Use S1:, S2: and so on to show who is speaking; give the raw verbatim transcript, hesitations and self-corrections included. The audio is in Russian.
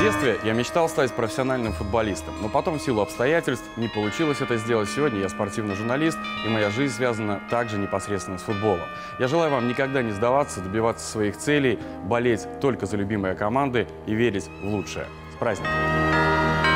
S1: детстве я мечтал стать профессиональным футболистом, но потом в силу обстоятельств не получилось это сделать. Сегодня я спортивный журналист, и моя жизнь связана также непосредственно с футболом. Я желаю вам никогда не сдаваться, добиваться своих целей, болеть только за любимые команды и верить в лучшее. С праздником!